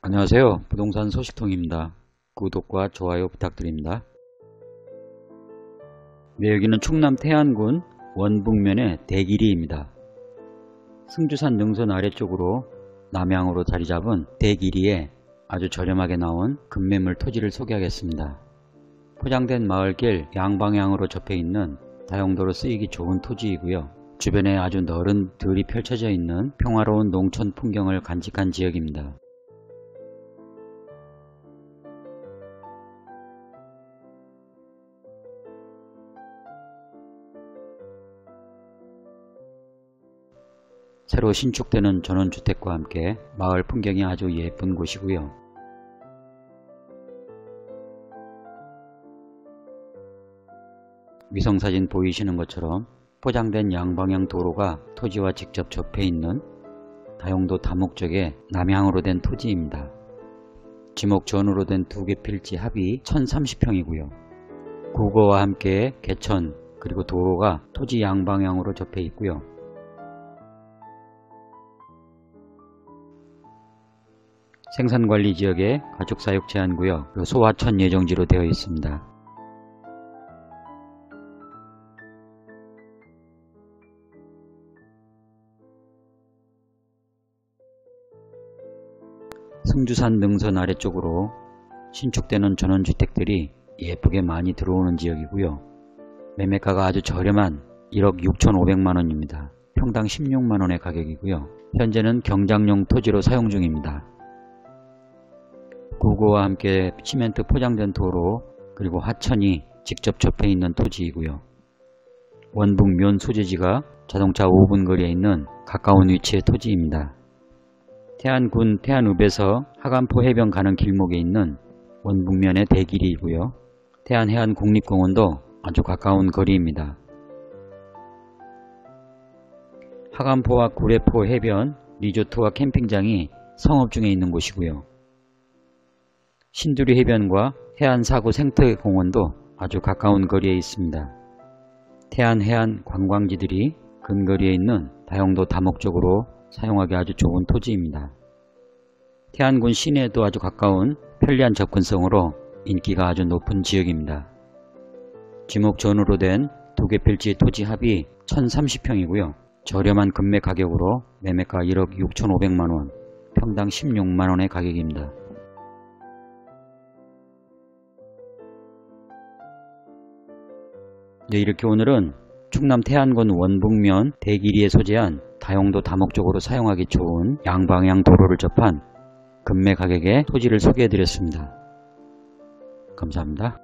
안녕하세요. 부동산 소식통입니다. 구독과 좋아요 부탁드립니다. 네, 여기는 충남 태안군 원북면의 대길이입니다. 승주산 능선 아래쪽으로 남향으로 자리 잡은 대길이에 아주 저렴하게 나온 급매물 토지를 소개하겠습니다. 포장된 마을길 양방향으로 접해 있는 다용도로 쓰이기 좋은 토지이고요. 주변에 아주 넓은 들이 펼쳐져 있는 평화로운 농촌 풍경을 간직한 지역입니다. 새로 신축되는 전원주택과 함께 마을 풍경이 아주 예쁜 곳이고요. 위성사진 보이시는 것처럼 포장된 양방향 도로가 토지와 직접 접해 있는 다용도 다목적의 남향으로 된 토지입니다. 지목 전으로 된 두 개 필지 합이 1030평이고요. 국어와 함께 개천 그리고 도로가 토지 양방향으로 접해 있고요. 생산관리지역에 가축사육 제한구역, 소하천 예정지로 되어 있습니다. 승주산 능선 아래쪽으로 신축되는 전원주택들이 예쁘게 많이 들어오는 지역이고요. 매매가가 아주 저렴한 1억 6,500만원입니다. 평당 16만원의 가격이고요. 현재는 경작용 토지로 사용 중입니다. 구고와 함께 시멘트 포장된 도로 그리고 하천이 직접 접해 있는 토지이고요. 원북면 소재지가 자동차 5분 거리에 있는 가까운 위치의 토지입니다. 태안군 태안읍에서 하간포 해변 가는 길목에 있는 원북면의 대길이고요. 태안해안국립공원도 아주 가까운 거리입니다. 하간포와 구례포 해변, 리조트와 캠핑장이 성업 중에 있는 곳이고요. 신두리 해변과 해안사구 생태공원도 아주 가까운 거리에 있습니다. 태안해안 관광지들이 근거리에 있는 다용도 다목적으로 사용하기 아주 좋은 토지입니다. 태안군 시내에도 아주 가까운 편리한 접근성으로 인기가 아주 높은 지역입니다. 지목 전으로 된 두 개 필지 토지 합이 1030평이고요. 저렴한 급매 가격으로 매매가 1억 6,500만원, 평당 16만원의 가격입니다. 네, 이렇게 오늘은 충남 태안군 원북면 대길이에 소재한 다용도 다목적으로 사용하기 좋은 양방향 도로를 접한 급매 가격의 토지를 소개해 드렸습니다. 감사합니다.